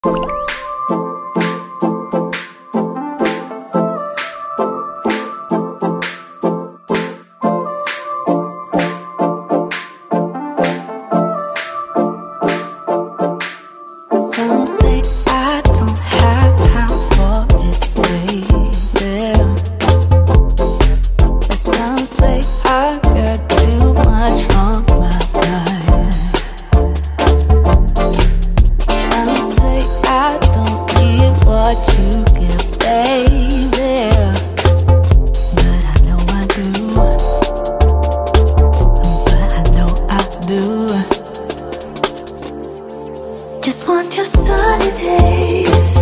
Some say I don't have time for it, baby. But some say I got too much on my mind. Some say I don't give what you give, baby. But I know I do. But I know I do. Just want your sunny days.